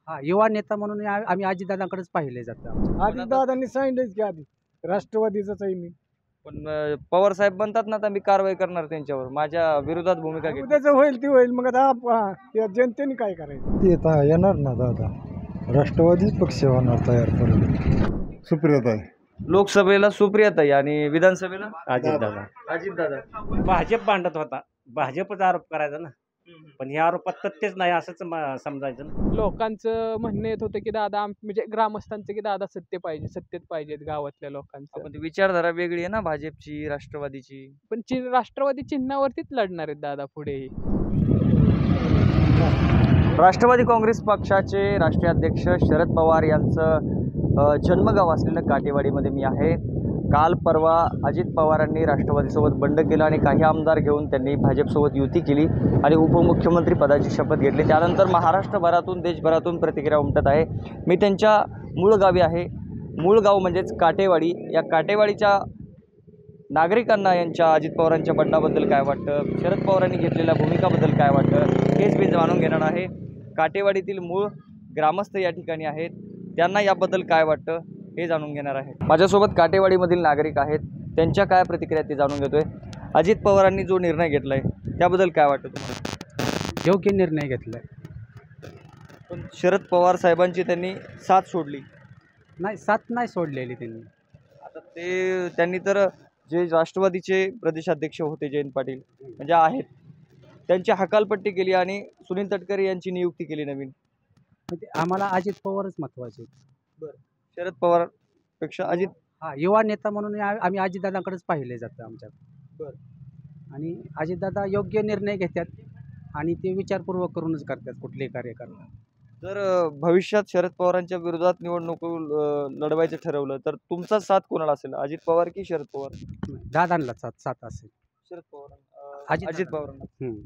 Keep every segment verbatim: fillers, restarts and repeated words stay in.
हा युवा नेता म्हणून आ- आम्ही अजितदादांकडेच पाहिले जातं. अजितदादांनी सांगितलंच की आधी राष्ट्रवादीचाच आहे मी. पण अं, पवार साहेब म्हणतात ना आता मी कारवाई करणार त्यांच्यावर, माझ्या विरोधात भूमिका घेतली. उद्याचं होईल ती होईल, मग आता आप- हा, या जनतेने काय करायचं. ते आता येणार ना दादा, राष्ट्रवादी पक्ष होणार तयार करून. सुप्रियता लोकसभेला सुप्रियाताई आणि विधानसभेला अजितदादा अजितदादा. भाजप भांडत होता, भाजपचा आरोप करायचा ना, पण ह्या आरोपात तथ्यच नाही असंच म- समजायचं ना. लोकांचं म्हणणं येत होतं की दादा आम- म्हणजे ग्रामस्थांचं की दादा सत्य पाहिजे, सत्तेत पाहिजेत गावातल्या लोकांचं. पण ती विचारधारा वेगळी आहे ना भाजपची, राष्ट्रवादीची. पण चि राष्ट्रवादी चिन्हावरतीच लढणार आहेत दादा पुढेही. राष्ट्रवादी काँग्रेस पक्षाचे राष्ट्रीय अध्यक्ष शरद पवार यांचं अ, जन्मगाव असलेलं काटेवाडीमध्ये मी आहे. काल परवा अजित पवारांनी राष्ट्रवादीसोबत बंड केलं आणि काही आमदार घेऊन त्यांनी भाजपसोबत युती केली आणि उपमुख्यमंत्री पदाची शपथ घेतली. त्यानंतर महाराष्ट्रभरातून देशभरातून प्रतिक्रिया उमटत आहे. मी त्यांच्या मूळ गावी आहे. मूळ गाव म्हणजेच काटेवाडी. या काटेवाडीच्या नागरिकांना यांच्या अजित पवारांच्या बंडाबद्दल काय वाटतं, शरद पवारांनी घेतलेल्या भूमिकाबद्दल काय वाटतं, हेच मी जाणून घेणार आहे. काटेवाडीतील मूळ ग्रामस्थ या ठिकाणी आहेत, त्यांना याबद्दल काय वाटतं हे जाणून घेणार आहे. माझ्यासोबत काटेवाडीमधील नागरिक आहेत, त्यांच्या काय प्रतिक्रिया ते जाणून घेतोय. अजित पवारांनी जो निर्णय घेतला आहे त्याबद्दल काय वाटतं तुम्हाला? योग्य निर्णय घेतलाय. पण शरद पवार साहेबांची त्यांनी साथ सोडली. नाही, साथ नाही सोडलेली त्यांनी. आता ते त्यांनी तर जे राष्ट्रवादीचे प्रदेशाध्यक्ष होते जयंत पाटील म्हणजे आहेत, त्यांची हकालपट्टी केली आणि सुनील तटकरे यांची नियुक्ती केली नवीन. म्हणजे आम्हाला अजित पवारच महत्वाचे. शरद पवार पेक्षा अजित. हा युवा नेता म्हणून आ- आम्ही अजितदादांकडेच पाहिले जातं आमच्यात. आणि अजितदादा योग्य निर्णय घेतात आणि ते विचारपूर्वक करूनच करतात कुठलेही कार्य करतात. जर अ, भविष्यात शरद पवारांच्या विरोधात निवडणूक अ, लढवायचं ठरवलं तर तुमचा साथ कोणाला असेल, अजित पवार की शरद पवार? दादांना साथ साथ असेल. शरद पवार अजित अजित दादा. पवारांना. हम्म.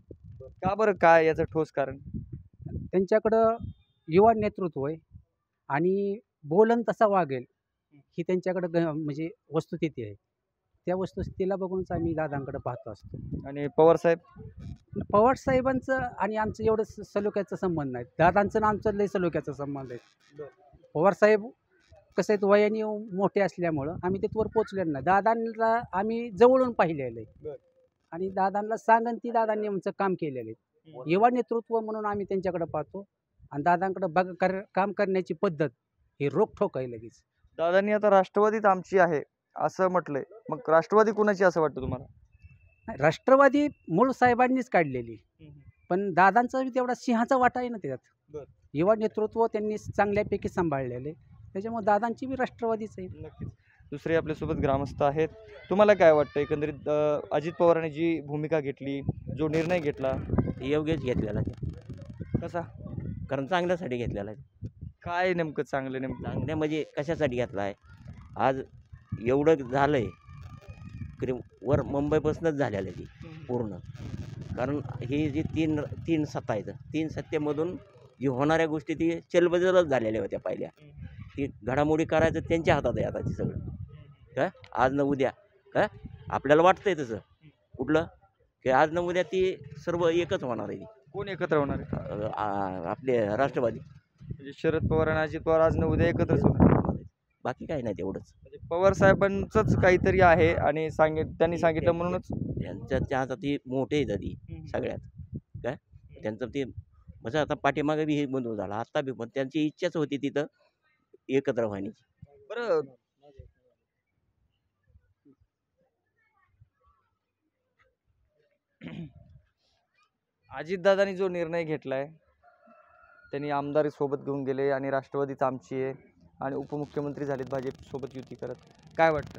का बरं, काय याचं ठोस कारण? त्यांच्याकडं युवा नेतृत्व आहे आणि बोलन तसा वागेल ही त्यांच्याकडं ग म्हणजे वस्तुस्थिती आहे. त्या वस्तुस्थितीला बघूनच आम्ही दादांकडे पाहतो असतो. आणि पवार साहेब? पवार साहेबांचं आणि आमचं एवढं स- सलोख्याचा संबंध नाही. दादांचं आणि आमचं लय सलोख्याचा संबंध आहे. पवार साहेब कसं आहेत, वयाने मोठे असल्यामुळं आम्ही तिथवर पोचलेलो नाही. दादांना आम्ही जवळून पाहिलेलं आहे आणि दादांना सांगन ती दादांनी आमचं काम केलेलं आहे. युवा नेतृत्व म्हणून आम्ही त्यांच्याकडे पाहतो आणि दादांकडे बघ कर काम करण्याची पद्धत ही रोखठोक आहे लगेच. दादांनी आता राष्ट्रवादीत आमची आहे असं म्हटलंय, मग राष्ट्रवादी कुणाची असं वाटतं तुम्हाला? नाही, राष्ट्रवादी मूळ साहेबांनीच काढलेली, पण दादांचा बी तेवढा सिंहाचा वाटा आहे ना त्याच्यात. युवा नेतृत्व त्यांनी चांगल्यापैकी सांभाळलेलं आहे, त्याच्यामुळे दादांची बी राष्ट्रवादीच आहे. नक्कीच. दुसरे आपल्यासोबत ग्रामस्थ आहेत. तुम्हाला काय वाटतं एकंदरीत अ, अजित पवारांनी जी भूमिका घेतली, जो निर्णय घेतला, योग्यच घेतलेला आहे, कसा? कारण चांगल्यासाठी घेतलेला आहे. काय नेमकं चांगलं नेमकं? चांगल्या म्हणजे कशासाठी घेतला आहे, आज एवढं झालं आहे की वर मुंबईपासूनच झालेलं आहे ती पूर्ण. कारण ही जी तीन तीन सत्ता आहेत, तीन सत्तेमधून जी होणाऱ्या गोष्टी ती चलबदलच झालेल्या होत्या पहिल्या. ती घडामोडी करायचं त्यांच्या हातात आहे आता ती सगळं. काय आज न उद्या काय आपल्याला वाटतंय तसं कुठलं की आज न उद्या ती सर्व एकच होणार आहे ती. कोण एकत्र होणार आहे? आ- आ- आपले राष्ट्रवादी. म्हणजे शरद पवार आणि अजित पवार आज न उद्या एकत्रच होणार. बाकी काही नाही तेवढंच. म्हणजे पवार साहेबांचंच काहीतरी आहे आणि सांगित त्यांनी सांगितलं म्हणूनच. त्यांच्या त्या आता ती मोठे आहेत आधी सगळ्यात काय त्यांचं ते म्हणजे आता पाठीमागे बी हे बंद झाला, आत्ता बी, पण त्यांची इच्छाच होती तिथं एकत्र व्हायची. बरं, अजितदादांनी जो निर्णय घेतलाय, त्यांनी आमदार सोबत घेऊन गेले आणि राष्ट्रवादीच आमची आहे आणि उपमुख्यमंत्री झालेत भाजप सोबत युती करत, काय वाटतं?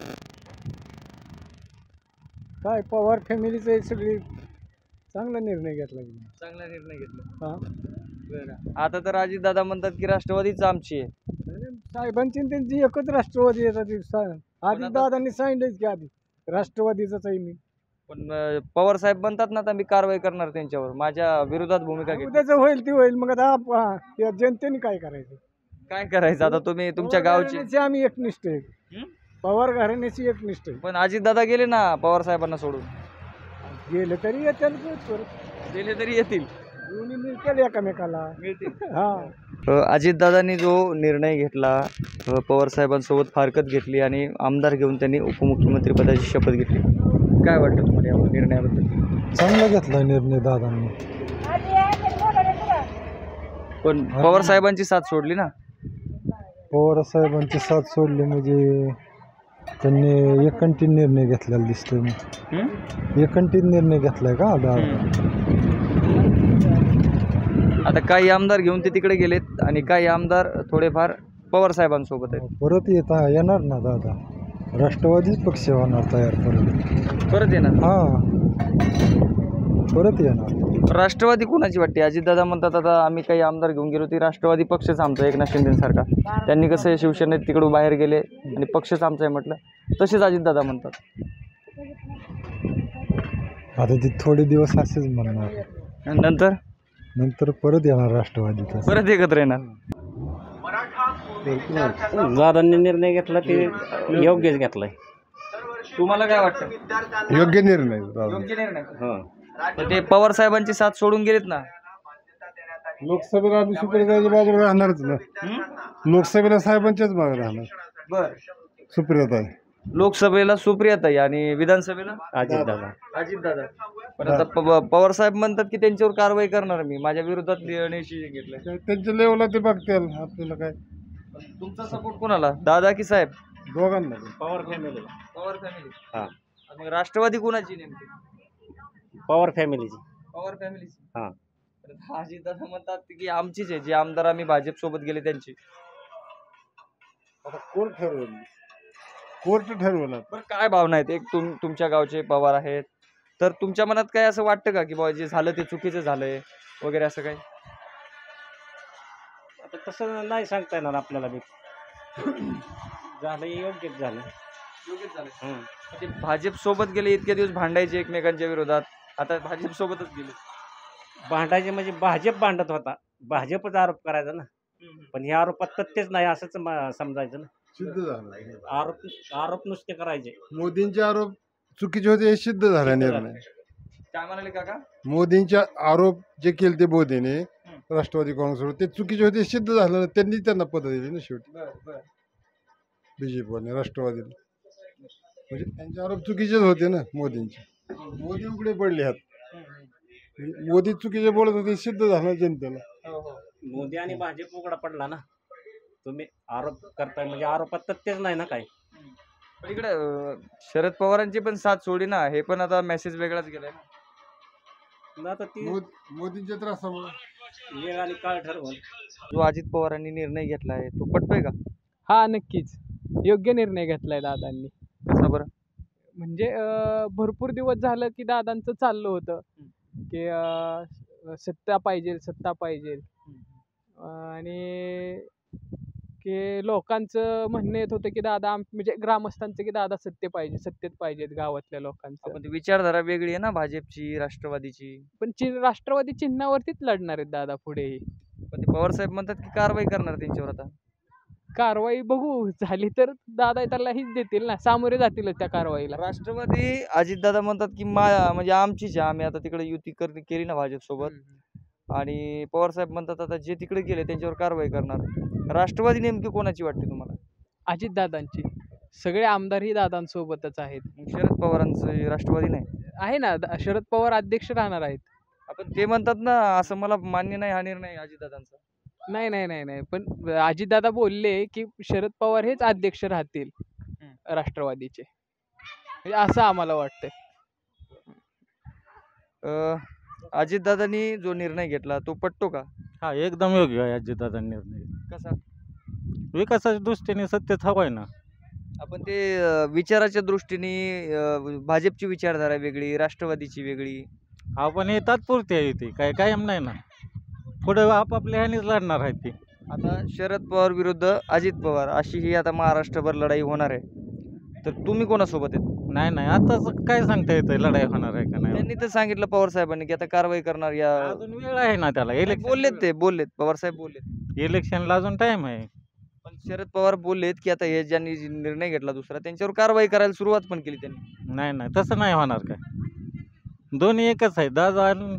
काय पवार फॅमिलीचं हे सगळी चांगला निर्णय घेतला की. चांगला निर्णय घेतला. हा. बरं, आता तर अजितदादा म्हणतात की राष्ट्रवादीच आमची आहे. आणि साहेबांची आणि त्यांची एकच राष्ट्रवादी येतात. अजितदादांनी सांगितलंच की आधी राष्ट्रवादीचाच आहे मी. पण अं, पवार साहेब म्हणतात ना आता मी कारवाई करणार त्यांच्यावर, माझ्या विरोधात भूमिका घेतली. उद्याचं होईल ती होईल, मग आता आप- हा, या जनतेने काय करायचं. काय करायचं आता? तुम्ही तुमच्या पवार गावची. घराण्याची आम्ही एकनिष्ठ आहे. हं? पवार घराण्याची एकनिष्ठ आहे. पण अजितदादा गेले ना पवार साहेबांना सोडून. गेले तरी येतात परत. गेले तरी येतील. दोन्ही मिळतील एकमेकाला. मिळतील. हा अजितदादांनी जो निर्णय घेतला, अ, पवार साहेबांसोबत फारकत घेतली आणि आमदार घेऊन त्यांनी उपमुख्यमंत्री पदाची शपथ घेतली, काय वाटतं तुम्हाला या निर्णयाबद्दल? चांगला घेतला निर्णय दादांनी. पण पवार साहेबांची साथ सोडली ना. पवार साहेबांची साथ सोडली म्हणजे त्यांनी एकंटी निर्णय घेतलेला दिसतोय. मी हं? एकंटी निर्णय घेतलाय का दादा? आता काही आमदार घेऊन ते तिकडे गेलेत आणि काही आमदार थोडेफार पवार साहेबांसोबत आहेत. परत येता येणार ना दादा, राष्ट्रवादी पक्ष होणार तयार परत. परत येणार. हा परत येणार. राष्ट्रवादी कोणाची वाटते? अजितदादा म्हणतात आता आम्ही काही आमदार घेऊन गेलो, ती राष्ट्रवादी पक्षच आमचा, एकनाथ शिंदेसारखा. त्यांनी कसं शिवसेनेत तिकडून बाहेर गेले आणि पक्षच आमचा आहे म्हटलं, तसेच अजितदादा म्हणतात. आता ते थोडे दिवस असेच म्हणणार, आणि नंतर नंतर परत येणार राष्ट्रवादीचा. परत एकत्र येणार. दादांनी निर्णय घेतला ते योग्यच घेतलाय. तुम्हाला काय वाटतं? योग्य निर्णय. योग्य निर्णय. तर ते पवार साहेबांची साथ सोडून गेलेत ना. लोकसभेला आम्ही सुप्रियाताईच्या बाजूला राहणारच ना. लोकसभेला साहेबांच्याच मागे राहणार. बर. सुप्रियाताई. लोकसभेला सुप्रियाताई आणि विधानसभेला अजितदादा. अजितदादा. पण आता प- पवार साहेब म्हणतात की त्यांच्यावर कारवाई करणार मी, माझ्या विरोधात निर्णय घेतलाय. त्यांच्या लेवलला ते बघतील, आपल्याला काय. तुमचा सपोर्ट कोणाला, दादा की साहेब? दोघांना. पवार फॅमिली. पवार फॅमिली. हा. मग राष्ट्रवादी कोणाची नेमकी? पवार फॅमिलीची. पवार फॅमिलीची. हा. अजितदादा म्हणतात की आमचीच आहे, जे आमदार आम्ही भाजप सोबत गेले त्यांची. आता कोण ठरवलं? कोर्ट ठरवलं. बरं, काय भावना आहेत? एक तुम तुमच्या गावचे पवार आहेत, तर तुमच्या मनात काय असं वाटतं का की बाबा जे झालं ते चुकीचं झालंय वगैरे असं काही? आता तसं नाही सांगता येणार आपल्याला बी. झालं योग्यच झालं. योग्यच झालं. हं. ते भाजप सोबत गेले, इतके दिवस भांडायचे एकमेकांच्या विरोधात, आता भाजप सोबतच गेले. भांडायचे म्हणजे भाजप भांडत होता, भाजपच आरोप करायचा ना. पण हे आरोपात तथ्यच नाही असंच म- समजायचं ना. सिद्ध झालं. आरोप आरोप नुसते करायचे. मोदींचे आरोप चुकीचे होते हे सिद्ध झाला निर्णय. काय म्हणाले काका? मोदींचे आरोप जे केले ते मोदीने राष्ट्रवादी काँग्रेसवर, ते चुकीचे होते हे सिद्ध झालं. त्यांनी त्यांना पद दिली ना शेवटी बीजेपीने, राष्ट्रवादीला. म्हणजे त्यांचे आरोप चुकीचेच होते ना मोदींचे. मोदी उघडे पडले आहेत. मोदी चुकीचे बोलत होते, सिद्ध झालं जनतेला. मोदी आणि भाजप उघडा पडला ना. तुम्ही आरोप करताय म्हणजे आरोपात तथ्यच नाही ना काय. पण इकडे अं, शरद पवारांची पण साथ सोडी ना, हे पण आता मेसेज वेगळाच गेलाय ना. मग आता ती मोद- मोदींच्या त्रासामुळे वेळ आणि काळ ठरवून. जो अजित पवारांनी निर्णय घेतलाय तो पटतोय का? हा, नक्कीच योग्य निर्णय घेतलाय दादांनी. कसा बरं? म्हणजे अं, भरपूर दिवस झालं की दादांचं चाललं होतं की अं, सत्ता पाहिजे सत्ता पाहिजे अं, आणि की लोकांचं म्हणणं येत होतं की दादा आम- म्हणजे ग्रामस्थांचं की दादा सत्य पाहिजे सत्तेत पाहिजेत गावातल्या लोकांचं. पण ती विचारधारा वेगळी आहे ना भाजपची, राष्ट्रवादीची. पण चि राष्ट्रवादी चिन्हावरतीच लढणार आहेत दादा पुढेही. पण ते पवार साहेब म्हणतात की कारवाई करणार त्यांच्यावर आता. कारवाई बघू झाली तर दादा त्याला हीच देतील ना, सामोरे जातीलच त्या कारवाईला. राष्ट्रवादी अजितदादा म्हणतात की मा म्हणजे आमचीच आहे, आम्ही आता तिकडे युती कर केली ना भाजप सोबत. आणि पवार साहेब म्हणतात आता जे तिकडे गेले त्यांच्यावर कारवाई करणार. राष्ट्रवादी नेमकी कोणाची वाटते तुम्हाला? अजितदादांची. सगळे आमदारही दादांसोबतच आहेत. मग शरद पवारांचं राष्ट्रवादी नाही आहे ना, द- शरद पवार अध्यक्ष राहणार आहेत. आपण ते म्हणतात ना, असं मला मान्य नाही हा निर्णय अजितदादांचा. नाही नाही नाही नाही पण अजितदादा बोलले की शरद पवार हेच अध्यक्ष राहतील राष्ट्रवादीचे, म्हणजे असं आम्हाला वाटतंय. अं, अजितदादांनी जो निर्णय घेतला तो पटतो का? हा, एकदम योग्य आहे अजितदादा निर्णय. कसा? विकासाच्या दृष्टीने सत्यच हवं आहे ना. आपण ते अं, विचाराच्या दृष्टीने अं, भाजपची विचारधारा वेगळी, राष्ट्रवादीची वेगळी. आपण हे तात्पुरती आहे ती, काय कायम नाही ना. पुढे आपापल्या ह्यानेच लढणार आहेत ती. आता शरद पवार विरुद्ध अजित पवार अशी ही आता महाराष्ट्रभर लढाई होणार आहे, तर तुम्ही कोणासोबत आहेत? नाही नाही आताच काय सांगता येतं लढाई होणार आहे का नाही. त्यांनी तर सांगितलं पवार साहेबांनी की आता कारवाई करणार. या अजून वेळ आहे ना त्याला. इलेक्शन बोललेत ते बोललेत पवार साहेब बोललेत. इलेक्शनला अजून टाइम आहे. पण शरद पवार बोललेत की आता हे ज्यांनी जे निर्णय घेतला दुसरा त्यांच्यावर कारवाई करायला सुरुवात पण केली त्यांनी. नाही नाही तसं नाही होणार काय. दोन्ही एकच आहे, दादा आणि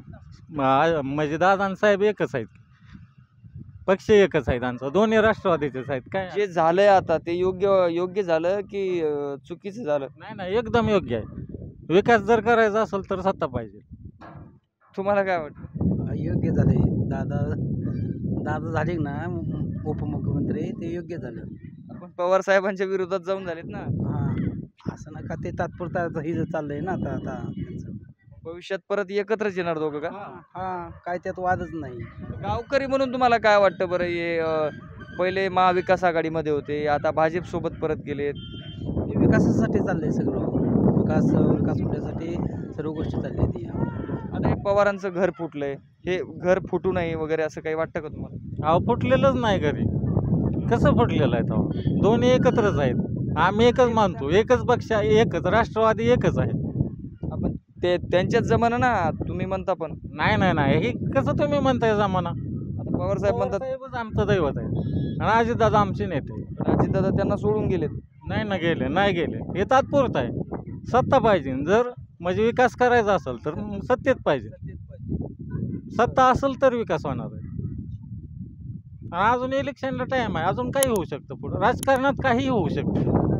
म- म्हणजे दादांसाहेब एकच आहेत, पक्ष एकच आहेत आमचा, दोन्ही राष्ट्रवादीचेच आहेत. काय जे झालंय आता ते योग्य योग्य झालं की अं, चुकीचं झालं? नाही नाही, एकदम योग्य आहे. विकास जर करायचा असेल तर सत्ता पाहिजे. तुम्हाला काय वाटतं? योग्य झाले दादा दादा झाले ना उपमुख्यमंत्री, ते योग्य झालं. आपण पवार साहेबांच्या विरोधात जाऊन झालेत ना. हां, असं नका, ते तात्पुरतं हे जे चाललंय ना आता आता त्यांचं. भविष्यात परत एकत्रच येणार दोघं का? हां, काय त्यात वादच नाही. गावकरी म्हणून तुम्हाला काय वाटतं बरं? हे अं, पहिले महाविकास आघाडीमध्ये होते, आता भाजप सोबत परत गेलेत. हे विकासासाठी चाललंय सगळं, विकास विकास होण्यासाठी सर्व गोष्टी चालल्या ती. आता हे पवारांचं घर फुटलंय, हे घर फुटू नये वगैरे असं काही वाटतं का तुम्हाला? अहो फुटलेलंच नाही घरी, कसं फुटलेलं आहे तेव्हा? दोन्ही एकत्रच आहेत. आम्ही एकच मानतो, एकच पक्ष आहे, एकच राष्ट्रवादी एकच आहे. आपण ते त्यांच्याच जमाना ना, तुम्ही म्हणता पण. नाही नाही नाही, हे कसं तुम्ही म्हणताय जमाना? आता पवार साहेब म्हणतात साहेबच आमचं दैवत आहे आणि अजितदादा आमचे नेते. अजितदादा त्यांना सोडून गेलेत. नाही ना, गेले नाही गेले, हे तात्पुरतं आहे. सत्ता पाहिजे, जर म्हणजे विकास करायचा असेल तर मग सत्तेत पाहिजे. सत्ता असेल तर विकास होणार आहे. आणि अजून इलेक्शनला टाइम आहे, अजून काही होऊ शकतं पुढं, राजकारणात काही होऊ शकतं.